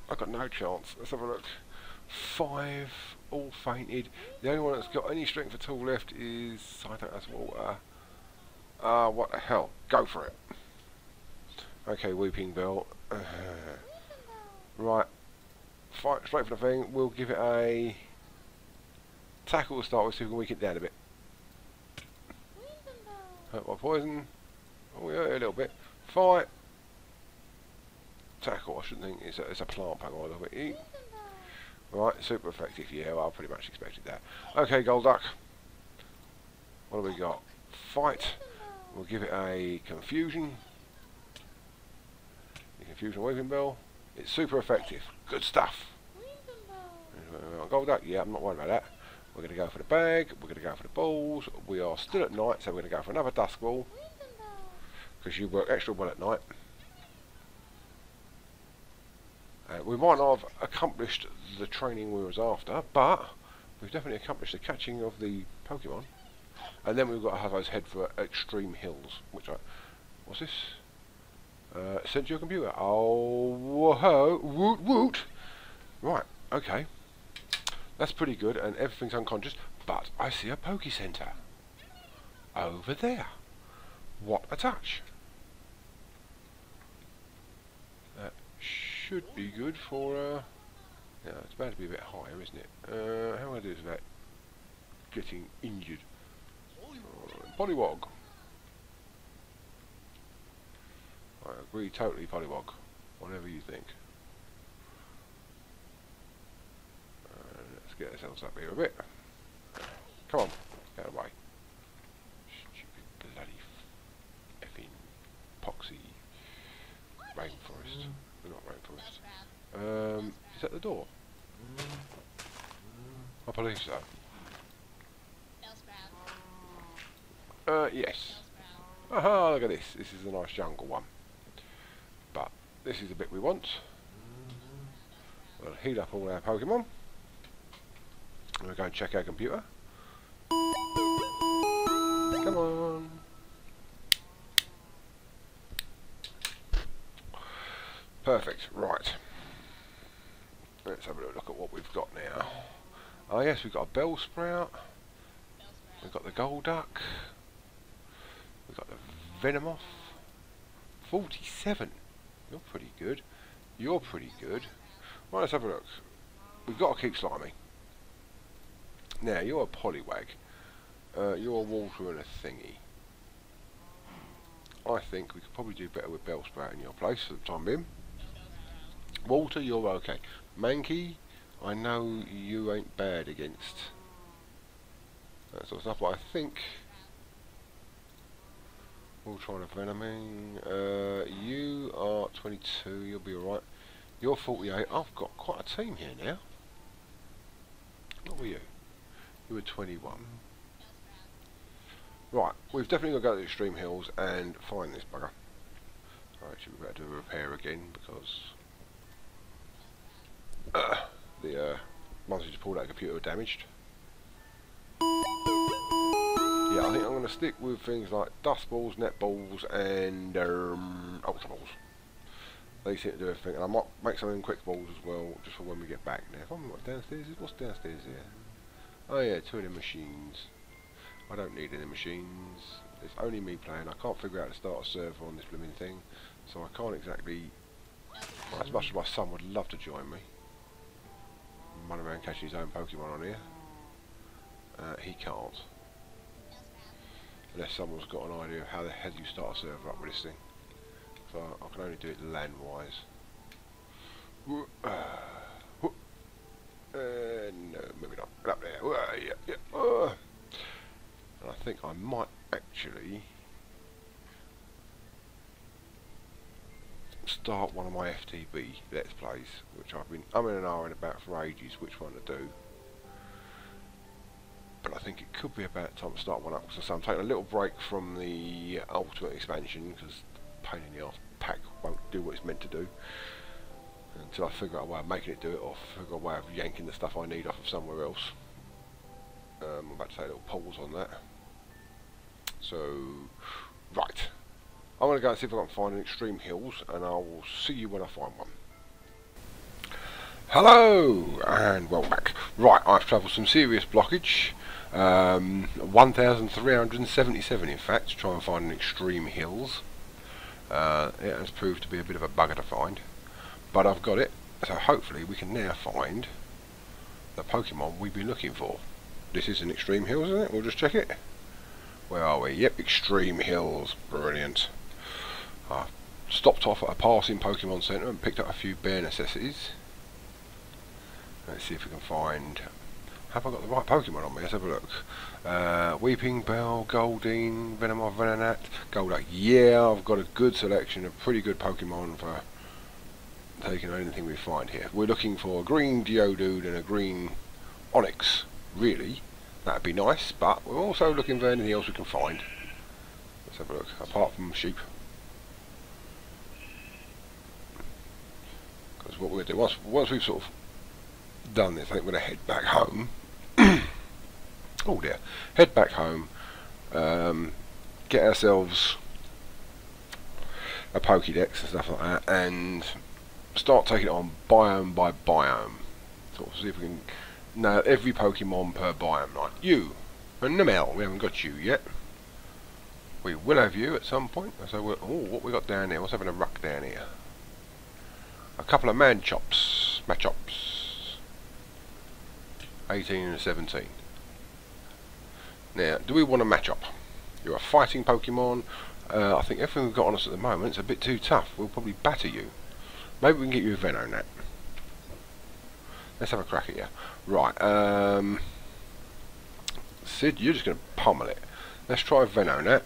I've got no chance. Let's have a look. 5, all fainted. The only one that's got any strength at all left is, I think that's Walter. What the hell? Go for it. Okay, Weeping Bell. Right. Fight straight for the thing. We'll give it a tackle to start with, so we can weaken it down a bit. Hurt by poison. Oh, yeah, a little bit. Fight. Tackle. I shouldn't think it's a plant pack. I love it. Eat. Right, super effective. Yeah, well, I pretty much expected that. Okay, Golduck. What do we got? Fight. We'll give it a confusion. The confusion Weeping Bell. It's super effective. Good stuff. Golduck. Yeah, I'm not worried about that. We're going to go for the bag. We're going to go for the balls. We are still at night, so we're going to go for another dust ball. Because you work extra well at night. We might not have accomplished the training we was after, but we've definitely accomplished the catching of the Pokemon. And then we've got to have those head for extreme hills. What's this? Send to your computer. Oh, whoa, woot woot. Right, okay. That's pretty good, and everything's unconscious. But I see a Poke Center over there. What a touch! That should be good for. Yeah, it's about to be a bit higher, isn't it? How am I do this without getting injured? Poliwag. I agree totally, Poliwag. Whatever you think. Let's get ourselves up here a bit. Come on, get away. Stupid bloody effing poxy rainforest. Not rainforest. Is that the door? I believe so. Yes. Aha, look at this. This is a nice jungle one. But this is the bit we want. We'll heal up all our Pokemon. We'll go and check our computer. Come on. Perfect. Right. Let's have a look at what we've got now. Oh yes, we've got a Bellsprout. We've got the Golduck. We've got the Venomoth. 47. You're pretty good. You're pretty good. Right, let's have a look. We've got to keep Slimy. Now, you're a Poliwag. You're a Water and a Thingy. I think we could probably do better with Bellsprout in your place for the time being. Water, you're okay. Mankey, I know you ain't bad against that sort of stuff, but I think we'll try to Venoming. You are 22, you'll be alright. You're 48. I've got quite a team here now. What were you? You were 21. Right, we've definitely got to go to the extreme hills and find this bugger. Actually, we've got to do a repair again because the ones we just pulled out of the computer were damaged. Yeah, I think I'm going to stick with things like dust balls, net balls, and ultra balls. They seem to do everything, and I might make some of them quick balls as well, just for when we get back. Now, if I'm not downstairs, what's downstairs here? Oh yeah, 2 of the machines. I don't need any machines. It's only me playing. I can't figure out how to start a server on this blooming thing, so I can't exactly. Well, as much as my son would love to join me, run around catching his own Pokemon on here, he can't. Unless someone's got an idea of how the hell you start a server up with this thing. So I can only do it land-wise. No, maybe not. Get up there. Yeah. And I think I might actually start one of my FTB Let's Plays, which I've been umming and ahhing about for ages, which one to do. But I think it could be about time to start one up, so I'm taking a little break from the Ultimate expansion, because the pain in the arse pack won't do what it's meant to do, until I figure out a way of making it do it, or figure out a way of yanking the stuff I need off of somewhere else. I'm about to take a little pause on that. So, right. I'm going to go and see if I can find an Extreme Hills, and I will see you when I find one. Hello and welcome back. Right, I've travelled some serious blockage, 1,377 in fact, to try and find an extreme hills. It has proved to be a bit of a bugger to find, but I've got it, so hopefully we can now find the Pokemon we've been looking for. This is an extreme hills, isn't it? We'll just check it. Where are we? Yep, extreme hills. Brilliant. I stopped off at a passing Pokemon Centre and picked up a few bare necessities. Let's see if we can find... Have I got the right Pokemon on me? Let's have a look. Weeping Bell, Goldeen, Venomoth, Venonat, Golduck. Yeah, I've got a good selection of pretty good Pokemon for taking on anything we find here. We're looking for a green Geodude and a green Onix, really. That'd be nice, but we're also looking for anything else we can find. Let's have a look, apart from sheep. Because what we're going to do, once we've sort of done this, I think we're going to head back home. Oh dear. Head back home, get ourselves a Pokédex and stuff like that, and start taking it on biome by biome. Sort of see if we can nail every Pokemon per biome. Like you and Namel, we haven't got you yet. We will have you at some point. So we're, oh, what we got down here? What's having a ruck down here? A couple of Machops. 18 and 17. Now, do we want to match up? You're a fighting Pokemon. I think everything we've got on us at the moment is a bit too tough. We'll probably batter you. Maybe we can get you a Venonat. Let's have a crack at you. Right, Sid, you're just going to pummel it. Let's try Venonat.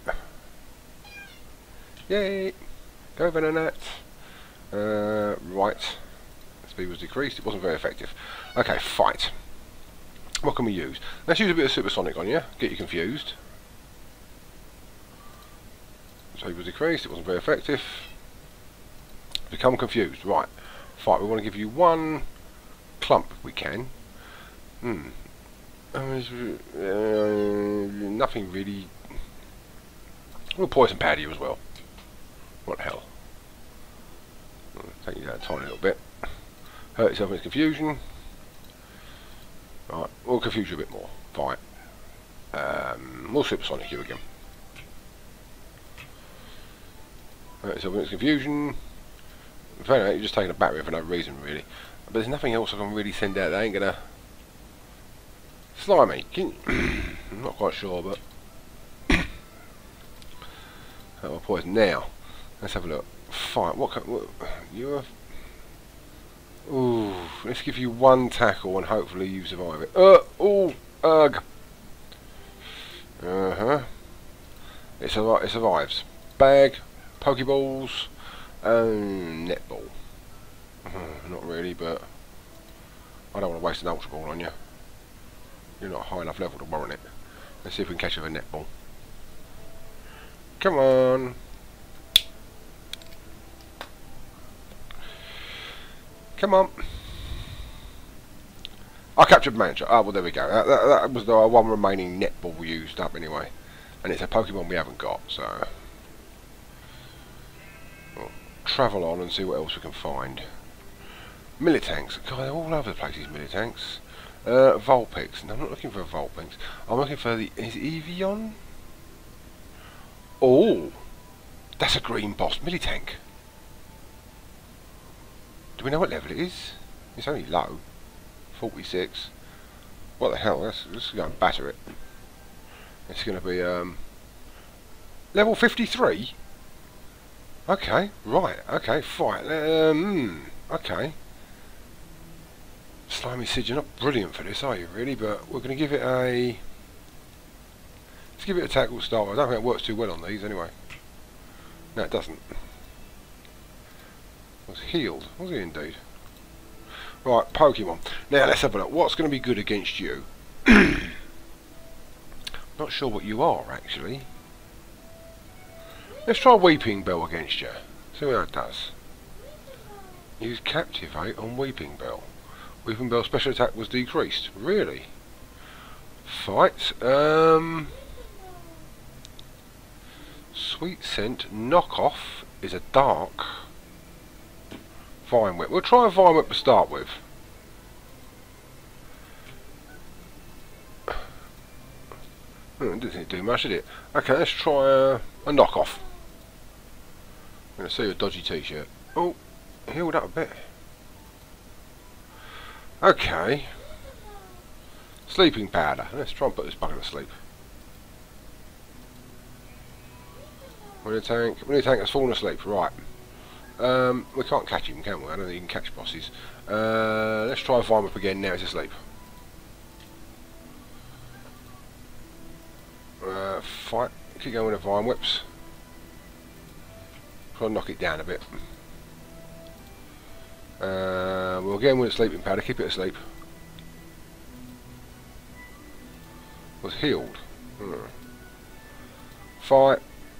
Yay! Go Venonat. Right. Speed was decreased. It wasn't very effective. Okay, fight. What can we use? Let's use a bit of Supersonic on you. Get you confused. Speed was decreased. It wasn't very effective. Become confused. Right. Fight. We want to give you one clump if we can. Nothing really. We'll poison powder you as well. What the hell? Take you down a tiny little bit. Hurt yourself in confusion. Right, we'll confuse you a bit more. Fine. We'll Supersonic you again. Hurt yourself in confusion. You're just taking a battery for no reason, really. But there's nothing else I can really send out that ain't gonna... Slimy. I'm not quite sure, but... I'll poison now. Let's have a look. Fine. What you're... Ooh, let's give you one tackle and hopefully you survive it. Oh, ugh. It survives. Bag, Pokeballs, and Netball. Not really, but I don't want to waste an Ultra Ball on you. You're not high enough level to warrant it. Let's see if we can catch you with a Netball. Come on. Come on. I captured Manager. Oh, well, there we go. That was the one remaining Netball we used up anyway. And it's a Pokemon we haven't got, so... We'll travel on and see what else we can find. Militanks. God, they're all over the place, these Militanks. Vulpix. No, I'm not looking for a Vulpix. I'm looking for the... Is it Evian? Oh! That's a green boss Militank. Do we know what level it is? It's only low. 46. What the hell? Let's go and batter it. It's going to be level 53. Okay, right. Okay, fight. Okay. Slimy Sid, you're not brilliant for this, are you? Really? But we're going to give it a. Let's give it a tackle start. I don't think it works too well on these anyway. No, it doesn't. Was healed, was he indeed? Right, Pokemon. Now let's have a look. What's going to be good against you? Not sure what you are actually. Let's try Weeping Bell against you. See what that does. Use Captivate on Weeping Bell. Weeping Bell's special attack was decreased. Really? Fight. Sweet Scent Knockoff is a dark Vine Whip. We'll try a Vine Whip to start with. Didn't do much, did it? Okay, let's try a knockoff. I'm going to see a dodgy t-shirt. Oh, healed up a bit. Okay. Sleeping powder. Let's try and put this bugger to sleep. We need a tank that's fallen asleep. Right. We can't catch him, can we? I don't think you can catch bosses. Let's try Vine Whip again. Now he's asleep. Fight. Keep going with the Vine Whips. Try and knock it down a bit. We'll get him with a sleeping powder. Keep it asleep. Was healed. Fight.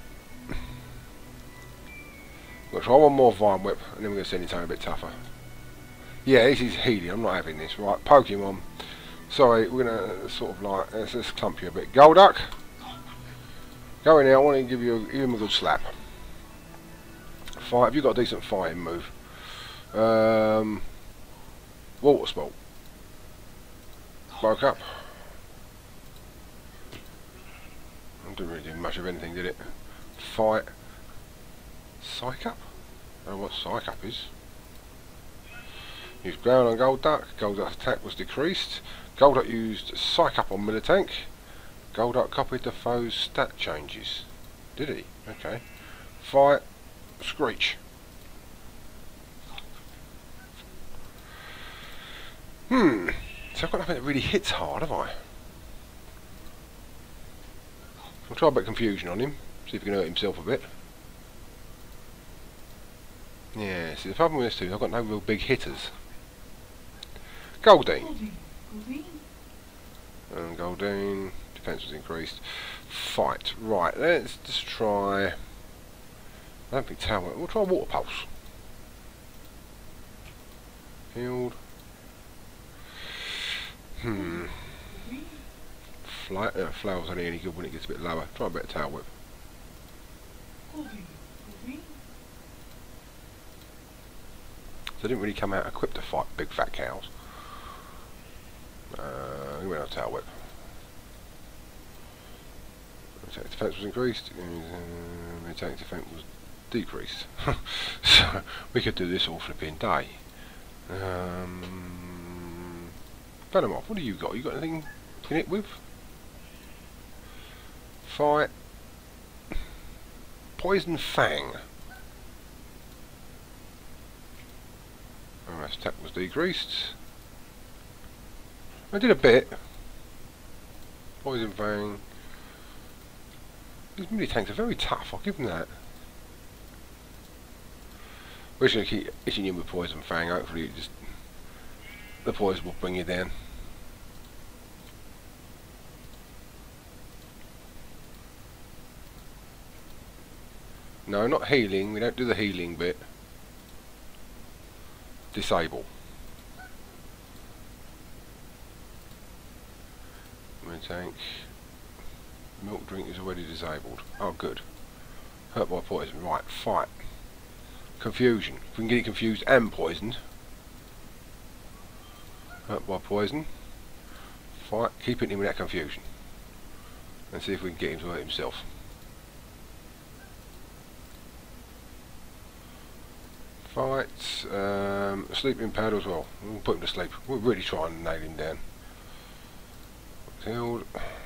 We'll try one more Vine Whip, and then we're going to send it something a bit tougher. Yeah, this is healing. I'm not having this. Right, Pokemon. Sorry, we're going to sort of like, let's just clump you a bit. Golduck. Go in there. I want to give him a good slap. Fight. Have you got a decent fighting move? Water Sport. Broke up. Didn't really do much of anything, did it? Fight. Psych Up? I don't know what Psych Up is. Used ground on Golduck. Golduck's attack was decreased. Golduck used Psych Up on Militank. Golduck copied the foe's stat changes. Did he? Okay. Fight. Screech. So I've got nothing that really hits hard, have I? I'll try a bit of confusion on him. See if he can hurt himself a bit. Yeah, see the problem with this too, I've got no real big hitters. Goldeen. And Goldeen. Defense was increased. Fight. Right, let's just try... I don't think Tower... We'll try Water Pulse. Healed. Flower's only any good when it gets a bit lower. Try a bit of Tail Whip. So I didn't really come out equipped to fight big fat cows. We went on Tail Whip. Attack defense was increased. Attack defense was decreased. So we could do this all flipping day. Venomoth, what do you got? You got anything in it with? Fight. Poison Fang. Oh, attack was decreased. I did a bit. Poison Fang. These mini tanks are very tough, I'll give them that. We're just going to keep hitting you with Poison Fang, hopefully it just... the poison will bring you down. No, not healing. We don't do the healing bit. Disable. Tank. Milk drink is already disabled. Oh, good. Hurt by poison. Right, fight. Confusion. If we can get it confused and poisoned. Hurt by poison. Fight. Keep hitting him with that confusion. And see if we can get him to hurt himself. Fight. Sleeping powder as well. We'll put him to sleep. We'll really try and nail him down. Healed.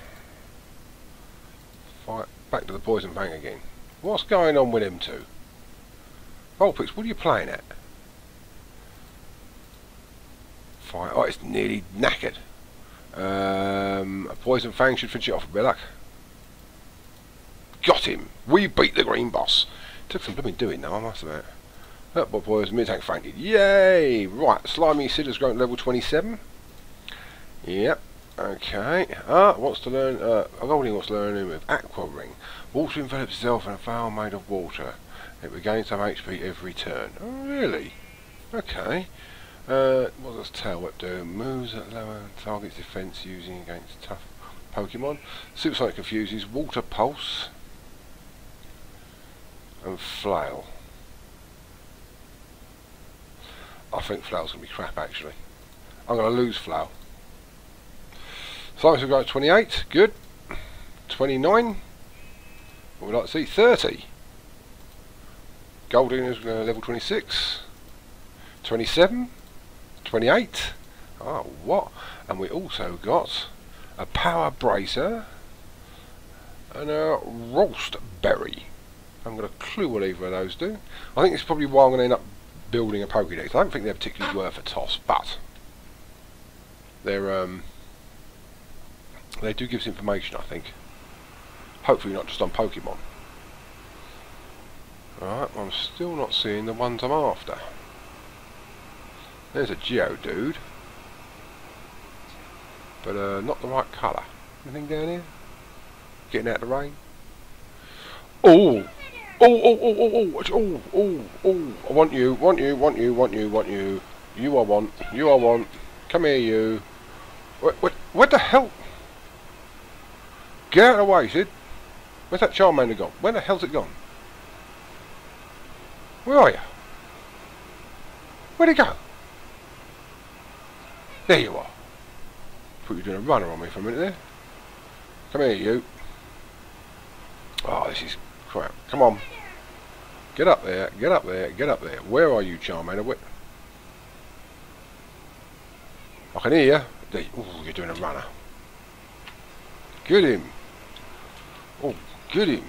Fight. Back to the poison fang again. What's going on with him two? Vulpix, what are you playing at? Fight. Oh, it's nearly knackered. A poison fang should finish it off with a bit of luck. Got him! We beat the green boss. Took some blooming doing though, I must admit. Hurt by poison, mid-tank fainted. Yay! Right, Slimy Sid has grown to level 27. Yep. Okay. Wants to learn. Goldie wants to learn him with Aqua Ring. Water envelops itself in a vial made of water. It regains some HP every turn. Oh, really? Okay. What does Tail Whip do? Moves at lower target's defense using against tough Pokemon. Supersonic confuses Water Pulse and Flail. I think Flail's going to be crap actually. I'm going to lose Flail. Slimes have got 28, good. 29. What would we like to see? 30. Golden is level 26. 27. 28. Oh, what? And we also got a power bracer and a roast berry. I haven't got a clue what either of those do. I think it's probably why I'm going to end up building a Pokédex. I don't think they're particularly worth a toss, but they're they do give us information, I think. Hopefully not just on Pokemon. Alright, I'm still not seeing the ones I'm after. There's a Geodude, but not the right colour. Anything down here? Getting out of the rain? Oh! Oh! I want you. You I want. Come here, you. What the hell? Get out of the way, Sid. Where's that Charmander gone? Where the hell's it gone? Where are you? Where'd it go? There you are. Thought you were doing a runner on me for a minute there. Come here, you. Oh, this is crap. Come on. Get up there. Where are you, Charmander? I can hear you. Oh, you're doing a runner. Get him. Oh, get him.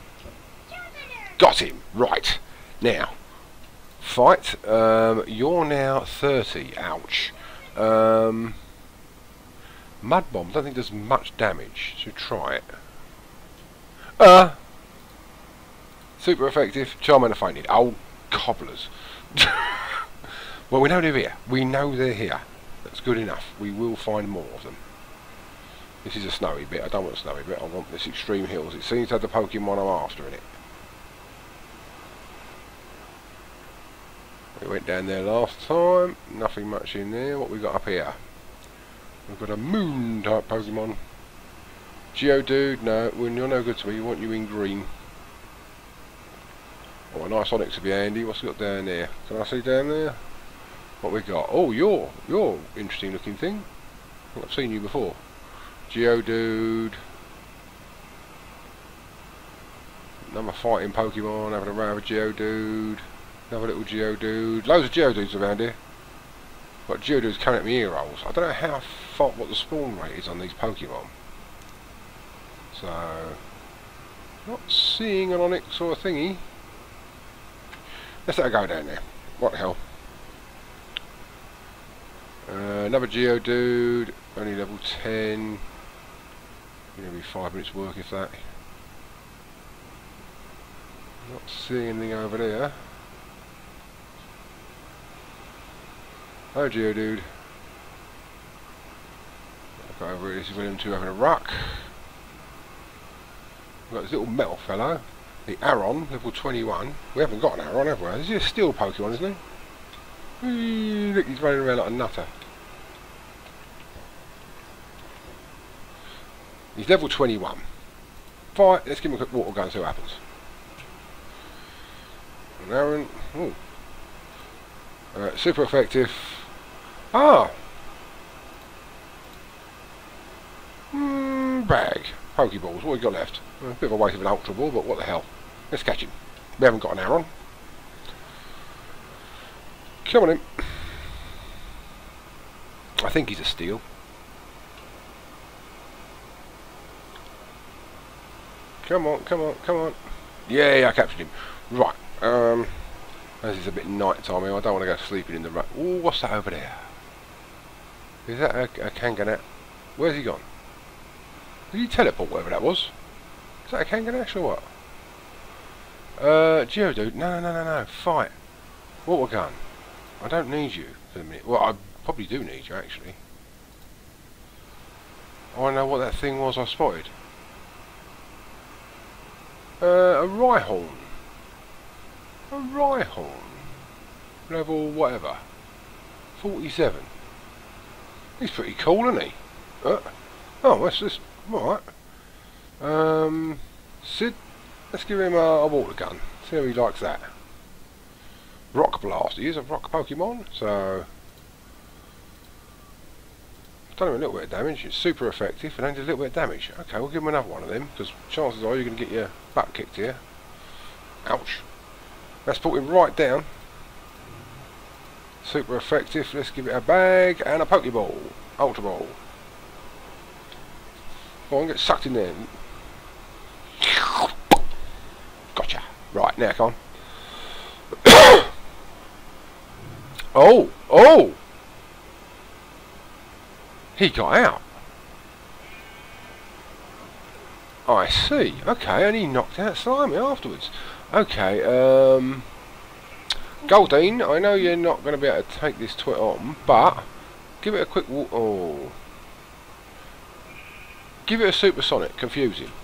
Got him. Right. Now, fight. You're now 30. Ouch. Mud Bomb. Don't think does much damage. So try it. Super effective. Charmander fainted. Oh, cobblers. Well, we know they're here. We know they're here. That's good enough. We will find more of them. This is a snowy bit. I don't want a snowy bit. I want this extreme hills. It seems to have the Pokemon I'm after in it. We went down there last time. Nothing much in there. What we got up here? We've got a moon type Pokemon. Geodude, no, well, you're no good to me. We want you in green. Oh, a nice Onyx to be handy. What's it got down there? Can I see down there? What we got? Oh, you're interesting looking thing. I think I've seen you before. Geodude. Another fighting Pokemon, having a row with Geodude. Another little Geodude. Loads of Geodudes around here. Got Geodudes coming at me ear holes. I don't know how far what the spawn rate is on these Pokemon. So, not seeing an Onyx or a thingy. Let's let her go down there. What the hell? Another Geodude, only level 10. Gonna be 5 minutes work if that. Not seeing anything over there. Oh, Geodude. I'll go over here. This is William 2 having a ruck. We've got this little metal fellow. The Aron, level 21. We haven't got an Aron, have we? This is a steel Pokemon, isn't he? Look, he's running around like a nutter. He's level 21. Fine, let's give him a quick water gun and see what happens. An Aron. Ooh. Super effective. Ah! Bag. Pokeballs. What have we got left? A bit of a waste of an Ultra Ball, but what the hell. Let's catch him. We haven't got an Aron. Come on in. I think he's a steel. Come on. Yeah, I captured him. Right. As it's a bit night time here, I don't want to go sleeping in the rut. Oh, what's that over there? Is that a Kangaskhan? Where's he gone? Did he teleport wherever that was? Is that a Kangaskhan or what? Geodude, no, fight. Water gun. I don't need you for the minute. Well, I probably do need you actually. I want to know what that thing was I spotted. A Rhyhorn. A Rhyhorn. Level whatever. 47. He's pretty cool, isn't he? Oh, that's just right. Sid, let's give him a water gun. See how he likes that. Rock Blast. He is a rock Pokemon, so Done him a little bit of damage. It's super effective and only a little bit of damage. Okay, we'll give him another one of them because chances are you're going to get your butt kicked here. Ouch. Let's put him right down. Super effective. Let's give it a bag and a Pokeball. Ultra Ball. Go on, get sucked in there. Gotcha. Right, now come on. Oh! Oh! He got out. I see. Okay, and he knocked out Slimy afterwards. Okay, Goldine, I know you're not going to be able to take this twit on, but give it a quick walk. Oh. Give it a supersonic, confuse him.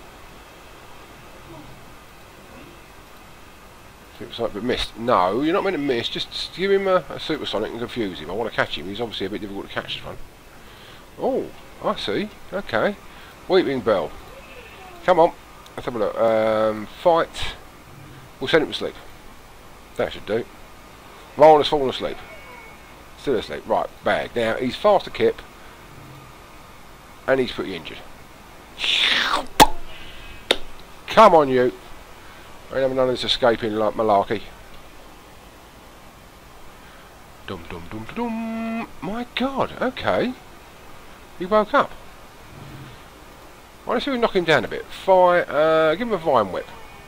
Supersonic, but missed. No, you're not meant to miss, just give him a supersonic and confuse him. I want to catch him, he's obviously a bit difficult to catch this one. Oh, I see. Okay. Weeping Bell. Come on. Let's have a look. Fight. We'll send him to sleep. That should do. Roll has fallen asleep. Still asleep. Right, bag. Now, he's fast to kip. And he's pretty injured. Come on, you. I ain't having none of this escaping like malarkey. Dum dum dum dum. My God, okay. He woke up. Well, let's see if we knock him down a bit. Give him a Vine Whip.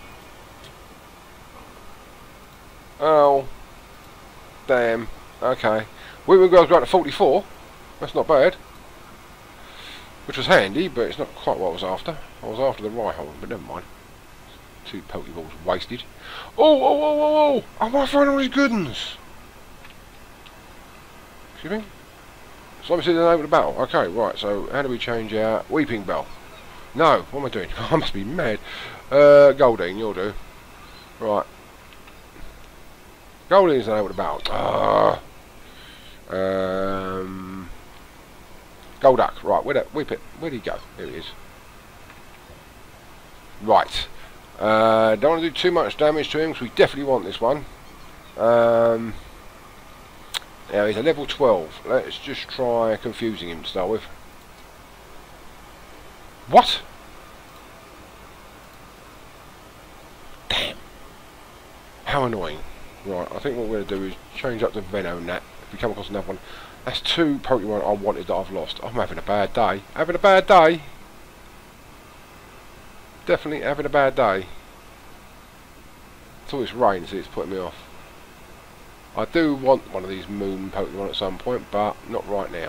Oh. Damn. Okay. Weeping Girl's got to 44. That's not bad. Which was handy, but it's not quite what I was after. I was after the Rhyhorn, but never mind. 2 Pokeballs wasted. Oh, oh, oh, oh, oh! I might find all these good ones! Excuse me? So let me see the name of the battle. Okay, right, so how do we change our Weeping Bell? No, what am I doing? I must be mad. Goldine, you'll do. Right. Goldine's the name of the battle. Golduck, right, where'd he go? There he is. Right. Don't want to do too much damage to him because we definitely want this one. Now he's a level 12. Let's just try confusing him to start with. What? Damn. How annoying. Right, I think what we're going to do is change up the Venonat if we come across another one. That's 2 Pokemon I wanted that I've lost. I'm having a bad day. Having a bad day. Definitely having a bad day. It's all this rain, see, it's putting me off. I do want one of these moon Pokemon at some point, but not right now.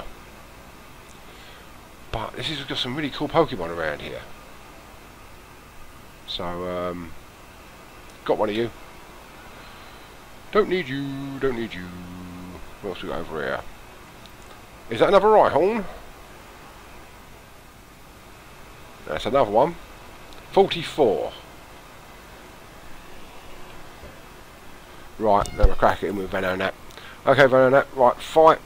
But this has got some really cool Pokemon around here. So, got one of you. Don't need you, don't need you. What else we got over here? Is that another Rhyhorn? That's another one. 44. Right, now we'll crack it in with Venonat. Okay, Venonat, right, fight.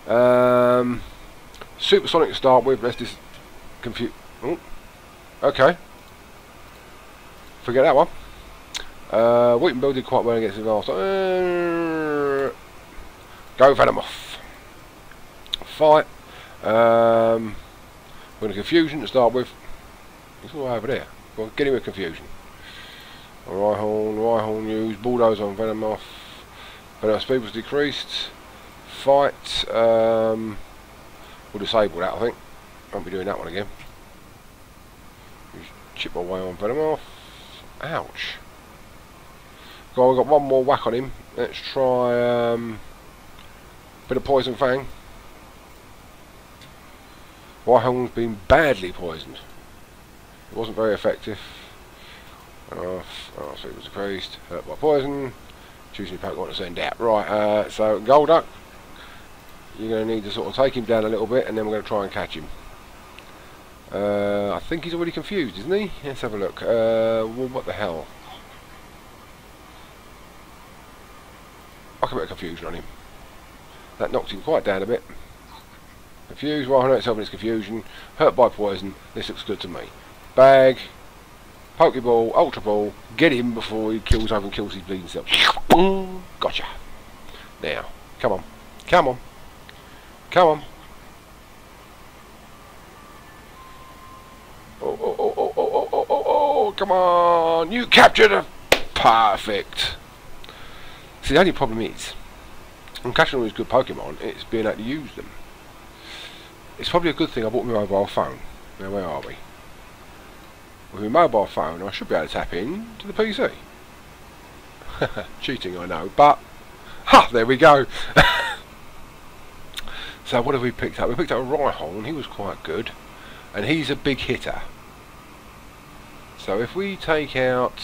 Supersonic to start with, let's just confuse. Oh, okay. Forget that one. Weeping Bell did quite well against the last. Go Venomoth. Fight. We're going to confusion to start with. It's all over there. Go on, get him with confusion. Rhyhorn used Bulldozer on Venomoth. Venomoth speed was decreased. Fight. We'll disable that, I think. Won't be doing that one again. Just chip away on Venomoth. Ouch. Go on, we've got one more whack on him. Let's try bit of Poison Fang. Rhyhorn's been badly poisoned. It wasn't very effective. So it was decreased. Hurt by poison. Choosing your Pokemon to send out. Right, so Golduck, you're going to need to sort of take him down a little bit, and then we're going to try and catch him. I think he's already confused, isn't he? Let's have a look. Well, what the hell? I can put a confusion on him. That knocked him quite down a bit. Confused, well, I know itself in his confusion. Hurt by poison. This looks good to me. Bag. Pokeball, Ultra Ball, get him before he kills over and kills his bleeding self. Gotcha. Now, come on. Come on. Come on. Come on! You captured a... Perfect! See, the only problem is, I'm catching all these good Pokemon, it's being able to use them. It's probably a good thing I bought my mobile phone. Now, where are we? With my mobile phone, I should be able to tap in to the PC. Cheating, I know, but... Ha! There we go! So what have we picked up? We picked up a Rhyhorn, he was quite good. And he's a big hitter. So if we take out...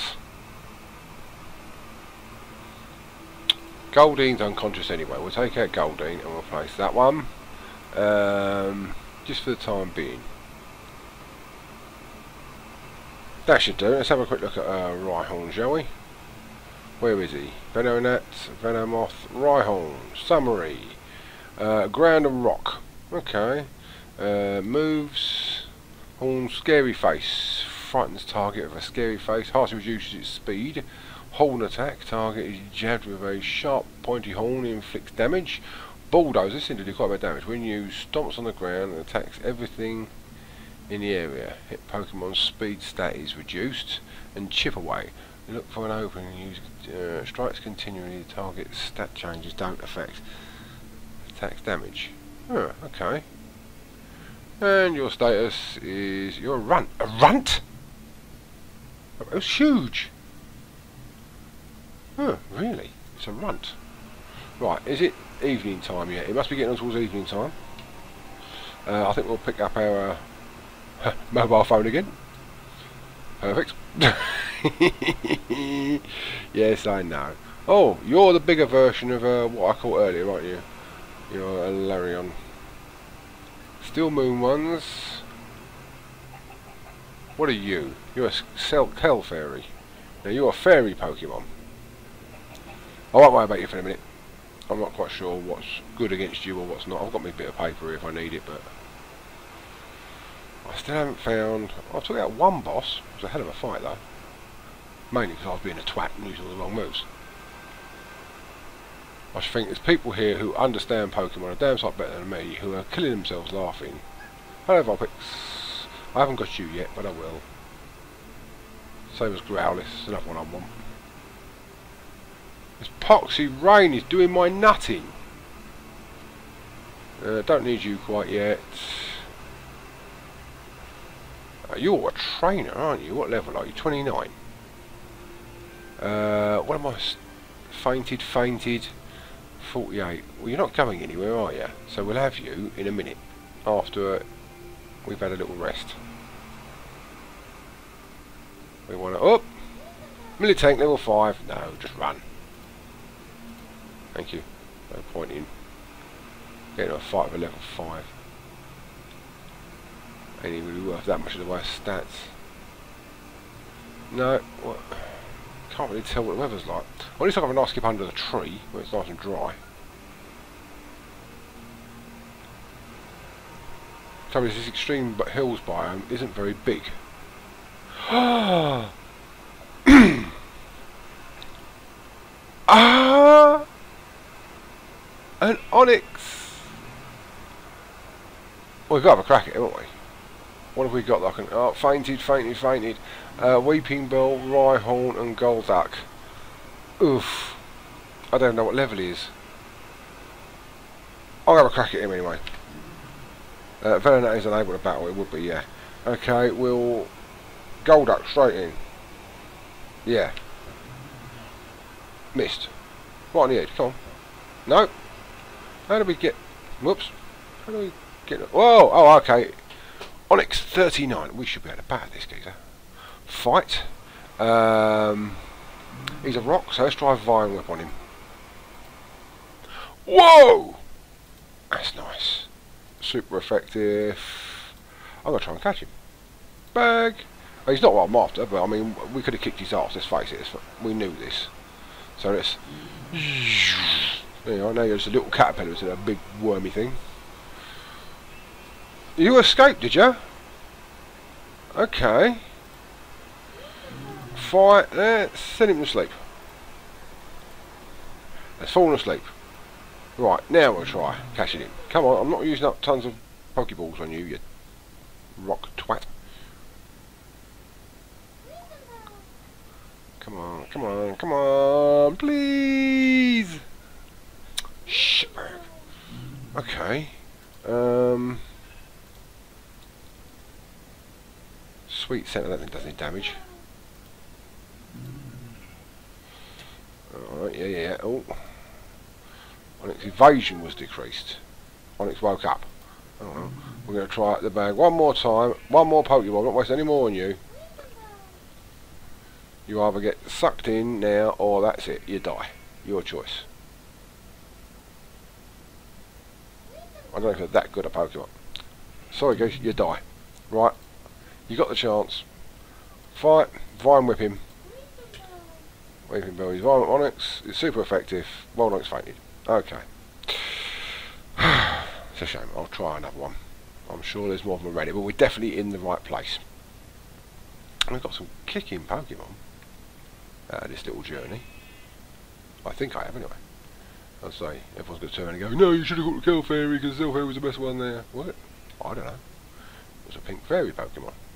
Goldine's unconscious anyway. We'll take out Goldine and we'll place that one. Just for the time being. That should do. Let's have a quick look at Rhyhorn, shall we? Where is he? Venonat, Venomoth, Rhyhorn. Summary. Ground and Rock. Okay. Moves. Horn, Scary Face. Frightens target with a scary face. Harshly reduces its speed. Horn attack. Target is jabbed with a sharp, pointy horn. Inflicts damage. Bulldoze. This seems to do quite a bit of damage. When used, stomps on the ground and attacks everything in the area. Hit Pokemon's speed stat is reduced. And chip away. Look for an opening and use strikes continually. The target's stat changes don't affect attacks damage. Oh, okay. And your status is you're a runt. A runt? It was huge. Oh, really? It's a runt. Right, is it evening time yet? It must be getting on towards evening time. I think we'll pick up our mobile phone again. Perfect. Yes, I know. Oh, you're the bigger version of what I caught earlier, aren't you? You're a Larion. Steel Moon ones. What are you? You're a Kel Fairy. Now you're a Fairy Pokemon. I won't worry about you for a minute. I'm not quite sure what's good against you or what's not. I've got my bit of paper here if I need it, but I still haven't found... I took out one boss. It was a hell of a fight though. Mainly because I was being a twat and using all the wrong moves. I just think there's people here who understand Pokemon a damn sight better than me, who are killing themselves laughing. Hello Vulpix. I haven't got you yet, but I will. Same as Growlithe, another one I want. This Poxy Rain is doing my nutting. Don't need you quite yet. You're a trainer, aren't you? What level are you? 29. What am I? Fainted. 48. Well, you're not going anywhere, are you? So we'll have you in a minute after we've had a little rest. We want to up. Militank level 5. No, just run. Thank you. No point in getting a fight with a level 5. Ain't even really worth that much of the way of stats. No, what? Can't really tell what the weather's like. Well, at least I have a nice skip under the tree where it's nice and dry. Trouble is, this extreme hills biome isn't very big. Ah! An Onyx! Well, we've got to have a crack at it, haven't we? What have we got that I can... Oh, fainted. Weeping Bell, Rhyhorn and Golduck. Oof. I don't know what level he is. I'll have a crack at him anyway. Venonat is unable to battle, it would be, yeah. Okay, we'll... Golduck straight in. Yeah. Missed. Right on the edge, come on. No. How do we get... Whoops. How do we get... Whoa! Oh, okay. Onyx 39. We should be able to bat this geezer. Fight. He's a rock, so let's try Vine Whip on him. Whoa! That's nice. Super effective. I'm going to try and catch him. Bag! Oh, he's not what I'm after, but I mean, we could have kicked his ass, let's face it. We knew this. So let's... There you are, now you're just a little caterpillar to that big wormy thing. You escaped, did you? Okay. Fight. Let's send him to sleep. Let's fall asleep. Right, now we'll try catching him. Come on, I'm not using up tons of Pokeballs on you, you rock twat. Come on, come on, come on, please! Shit. Okay. Sweet scent, I don't think does any damage. Alright, yeah. Oh. Onyx evasion was decreased. Onyx woke up. Oh well. We're going to try out the bag one more time. One more Pokeball. Not waste any more on you. You either get sucked in now or that's it. You die. Your choice. I don't know if you're that good at Pokemon. Sorry Goose, you die. Right. You got the chance. Fight. Vine Whip him. Weeping Belly's Violent Onyx. It's super effective. Wild Onyx fainted. Okay. It's a shame. I'll try another one. I'm sure there's more of them ready, but we're definitely in the right place. And we've got some kicking Pokemon this little journey. I think I have anyway. I'll say everyone's going to turn and go, no, you should have got the Kill Fairy because Kill Fairy was the best one there. What? I don't know. It was a pink fairy Pokemon.